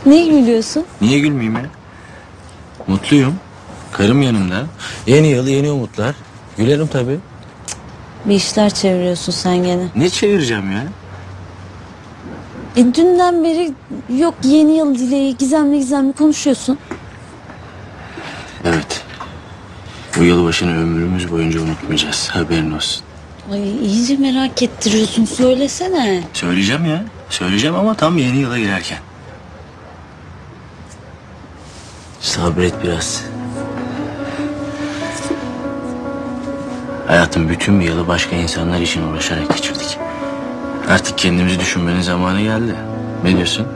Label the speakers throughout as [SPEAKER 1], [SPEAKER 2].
[SPEAKER 1] Niye gülüyorsun?
[SPEAKER 2] Niye gülmeyeyim ya? Mutluyum. Karım yanımda. Yeni yıl, yeni umutlar. Gülerim tabii.
[SPEAKER 1] Bir işler çeviriyorsun sen gene.
[SPEAKER 2] Ne çevireceğim ya?
[SPEAKER 1] Dünden beri yok yeni yıl dileği gizemli gizemli konuşuyorsun.
[SPEAKER 2] Evet. Bu yılbaşını ömrümüz boyunca unutmayacağız. Haberin olsun.
[SPEAKER 1] Ay iyice merak ettiriyorsun, söylesene.
[SPEAKER 2] Söyleyeceğim ya. Söyleyeceğim ama tam yeni yıla girerken. Sabret biraz. Hayatım bütün bir yılı başka insanlar için uğraşarak geçirdik. Artık kendimizi düşünmenin zamanı geldi. Ne diyorsun?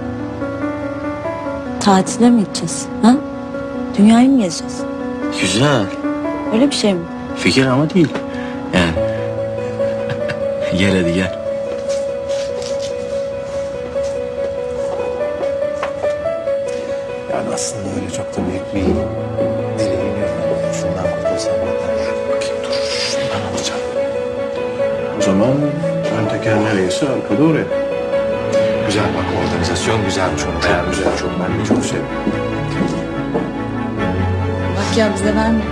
[SPEAKER 1] Tatile mi gideceğiz? Ha? Dünyayı mı gezeceğiz?
[SPEAKER 2] Güzel.
[SPEAKER 1] Öyle bir şey mi?
[SPEAKER 2] Fikir ama değil. Yani. Gel hadi gel.
[SPEAKER 3] Yani aslında öyle çok da büyük bir dileğim yok. Şundan kurtulsam yeter. Bakayım dur. Şundan alacağım. O zaman ön teker nereyse arkada oraya. Güzel bak, organizasyon güzel. Çok güzel. Çok ben de çok seviyorum.
[SPEAKER 1] Bak ya bize verme.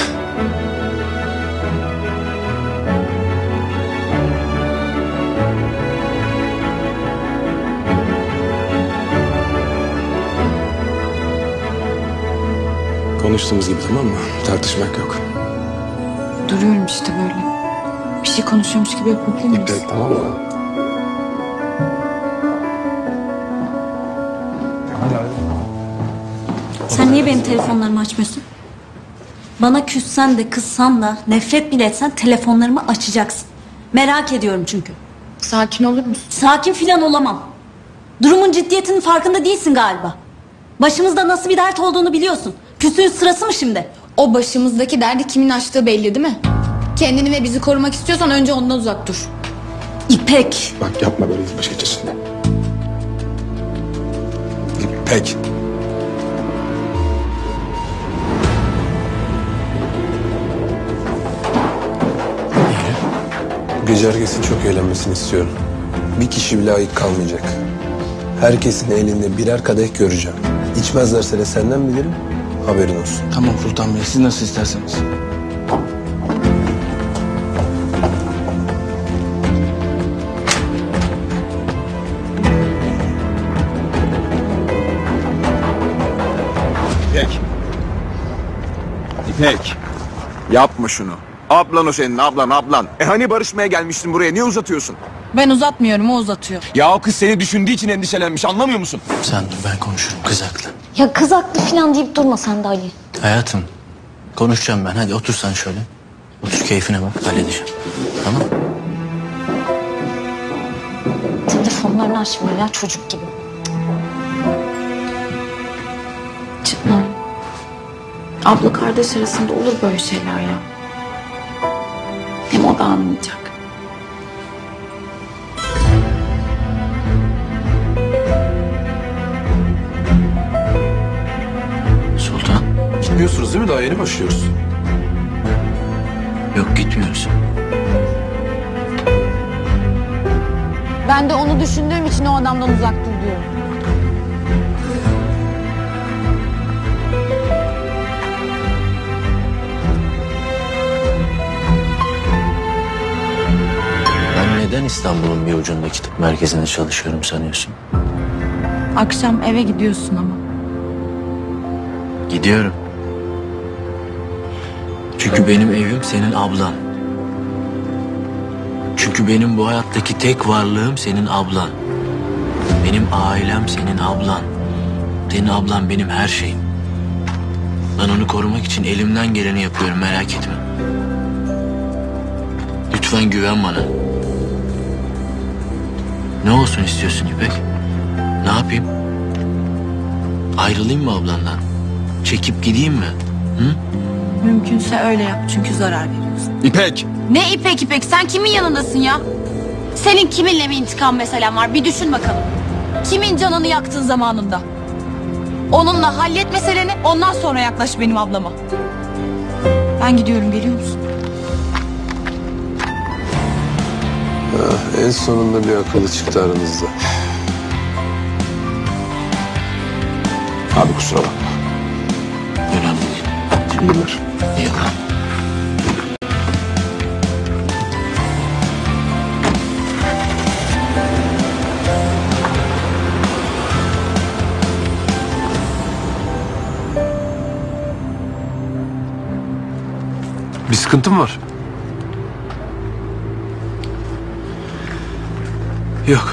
[SPEAKER 3] Konuştuğumuz gibi, tamam mı? Tartışmak yok.
[SPEAKER 4] Duruyorum işte böyle. Bir şey konuşuyormuş gibi yapabilir miyiz?
[SPEAKER 3] İpek, tamam mı?
[SPEAKER 1] Sen niye benim telefonlarımı açmıyorsun? Bana küssen de kızsan da nefret bile etsen telefonlarımı açacaksın. Merak ediyorum çünkü.
[SPEAKER 4] Sakin olur musun?
[SPEAKER 1] Sakin filan olamam. Durumun ciddiyetinin farkında değilsin galiba. Başımızda nasıl bir dert olduğunu biliyorsun. Küsüğün sırası mı şimdi?
[SPEAKER 4] O başımızdaki derdi kimin açtığı belli değil mi? Kendini ve bizi korumak istiyorsan önce ondan uzak dur.
[SPEAKER 1] İpek.
[SPEAKER 3] Bak yapma böyle yılbaşı gecesinde. İpek. Bu gece herkesin çok eğlenmesini istiyorum. Bir kişi bile ayık kalmayacak. Herkesin elinde birer kadeh göreceğim. İçmezlerse de senden bilirim, haberin olsun.
[SPEAKER 5] Tamam Sultan Bey, siz nasıl isterseniz.
[SPEAKER 6] İpek. İpek. Yapma şunu. Ablan o senin, ablan. Hani barışmaya gelmiştin buraya, niye uzatıyorsun?
[SPEAKER 4] Ben uzatmıyorum, o uzatıyor.
[SPEAKER 6] Ya o kız seni düşündüğü için endişelenmiş, anlamıyor musun?
[SPEAKER 2] Sen dur, ben konuşurum kız haklı.
[SPEAKER 1] Ya kız haklı filan deyip durma sen de Ali.
[SPEAKER 2] Hayatım, konuşacağım ben. Hadi otur sen şöyle. Otur, keyfine bak, halledeceğim. Tamam.
[SPEAKER 1] Telefonlarını açmıyor ya çocuk gibi.
[SPEAKER 4] Çıkma. Abla kardeş arasında olur böyle şeyler ya. Hem o da anlayacak.
[SPEAKER 2] Sultan.
[SPEAKER 3] Gitmiyorsunuz değil mi? Daha yeni başlıyoruz.
[SPEAKER 2] Yok, gitmiyoruz.
[SPEAKER 4] Ben de onu düşündüğüm için o adamdan uzak dur diyorum.
[SPEAKER 2] Ben neden İstanbul'un bir ucundaki tıp merkezinde çalışıyorum sanıyorsun?
[SPEAKER 4] Akşam eve gidiyorsun ama.
[SPEAKER 2] Gidiyorum. Çünkü benim evim senin ablan. Çünkü benim bu hayattaki tek varlığım senin ablan. Benim ailem senin ablan. Senin ablan benim her şeyim. Ben onu korumak için elimden geleni yapıyorum, merak etme. Lütfen güven bana. Ne olsun istiyorsun İpek? Ne yapayım? Ayrılayım mı ablandan? Çekip gideyim mi? Hı?
[SPEAKER 4] Mümkünse öyle yap çünkü zarar veriyorsun.
[SPEAKER 6] İpek!
[SPEAKER 4] Ne İpek? Sen kimin yanındasın ya? Senin kiminle mi intikam meselen var? Bir düşün bakalım. Kimin canını yaktın zamanında? Onunla hallet meseleni, ondan sonra yaklaş benim ablama. Ben gidiyorum, geliyor musun?
[SPEAKER 3] En sonunda bir akıllı çıktı aranızda.
[SPEAKER 6] Abi kusura bakma.
[SPEAKER 2] Önemli değil.
[SPEAKER 6] İyi günler.
[SPEAKER 2] İyi lan.
[SPEAKER 3] Bir sıkıntın var.
[SPEAKER 7] Yok.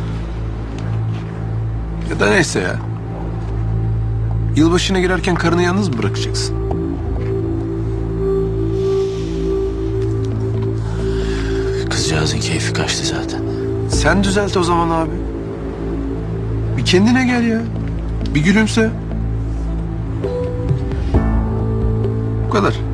[SPEAKER 7] Ya da neyse ya. Yılbaşına girerken karını yalnız mı bırakacaksın?
[SPEAKER 2] Kızcağızın keyfi kaçtı zaten.
[SPEAKER 7] Sen düzelt o zaman abi. Bir kendine gel ya. Bir gülümse. Bu kadar.